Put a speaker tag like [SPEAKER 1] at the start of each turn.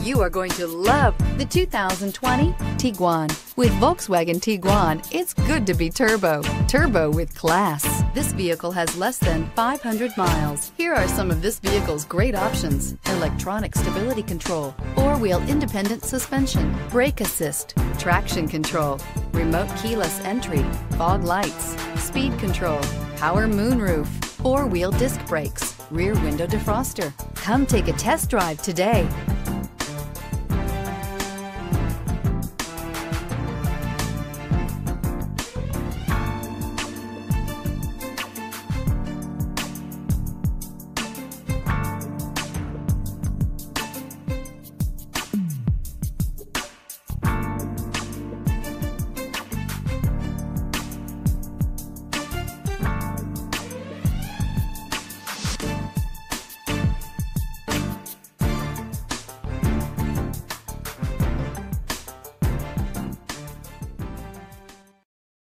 [SPEAKER 1] You are going to love the 2020 Tiguan. With Volkswagen Tiguan, it's good to be turbo. Turbo with class. This vehicle has less than 500 miles. Here are some of this vehicle's great options: electronic stability control, four-wheel independent suspension, brake assist, traction control, remote keyless entry, fog lights, speed control, power moonroof, four-wheel disc brakes, rear window defroster. Come take a test drive today.